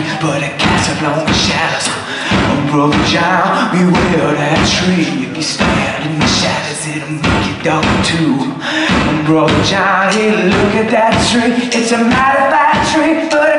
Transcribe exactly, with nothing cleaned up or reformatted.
but it casts a long shadows. Oh, Brother John, beware that tree. If you stand in the shadows, it'll make you dark too. Oh, Brother John, hey, look at that tree. It's a mighty fine tree, but